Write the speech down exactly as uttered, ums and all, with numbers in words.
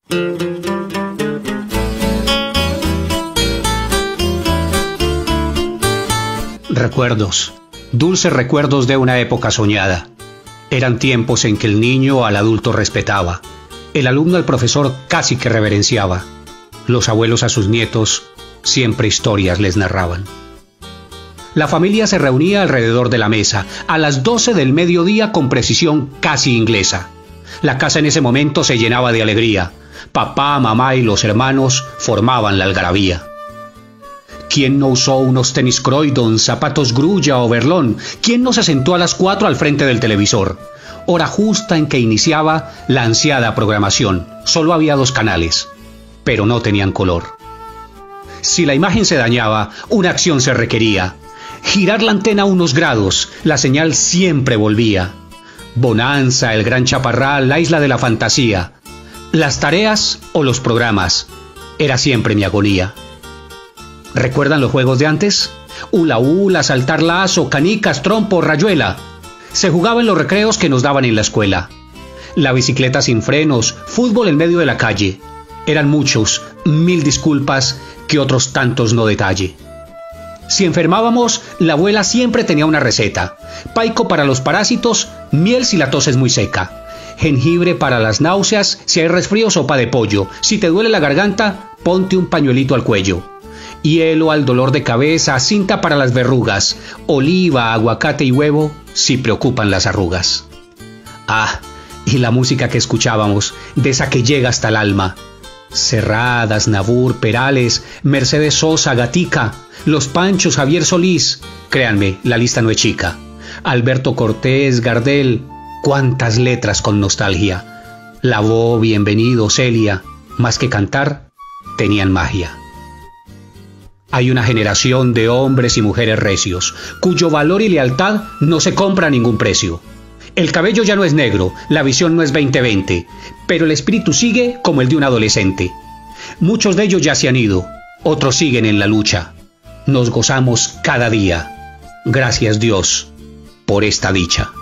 Recuerdos, dulces recuerdos de una época soñada. Eran tiempos en que el niño al adulto respetaba, el alumno al profesor casi que reverenciaba, los abuelos a sus nietos siempre historias les narraban. La familia se reunía alrededor de la mesa, a las doce del mediodía con precisión casi inglesa. La casa en ese momento se llenaba de alegría. Papá, mamá y los hermanos formaban la algarabía. ¿Quién no usó unos tenis Croydon, zapatos Grulla o Berlón? ¿Quién no se sentó a las cuatro al frente del televisor? Hora justa en que iniciaba la ansiada programación. Solo había dos canales, pero no tenían color. Si la imagen se dañaba, una acción se requería. Girar la antena unos grados, la señal siempre volvía. Bonanza, El Gran Chaparral, La Isla de la Fantasía. Las tareas o los programas, era siempre mi agonía. ¿Recuerdan los juegos de antes? Hula hula, saltar lazo, canicas, trompo, rayuela. Se jugaba en los recreos que nos daban en la escuela. La bicicleta sin frenos, fútbol en medio de la calle. Eran muchos, mil disculpas que otros tantos no detalle. Si enfermábamos, la abuela siempre tenía una receta. Paico para los parásitos, miel si la tos es muy seca. Jengibre para las náuseas, si hay resfrío, sopa de pollo. Si te duele la garganta, ponte un pañuelito al cuello. Hielo al dolor de cabeza, cinta para las verrugas, oliva, aguacate y huevo, si preocupan las arrugas. Ah, y la música que escuchábamos, de esa que llega hasta el alma. Serrat, Nabur, Perales, Mercedes Sosa, Gatica, Los Panchos, Javier Solís. Créanme, la lista no es chica. Alberto Cortés, Gardel, cuántas letras con nostalgia. Lavó, Bienvenido, Celia, más que cantar, tenían magia. Hay una generación de hombres y mujeres recios, cuyo valor y lealtad no se compra a ningún precio. El cabello ya no es negro, la visión no es veinte veinte, pero el espíritu sigue como el de un adolescente. Muchos de ellos ya se han ido, otros siguen en la lucha. Nos gozamos cada día. Gracias Dios por esta dicha.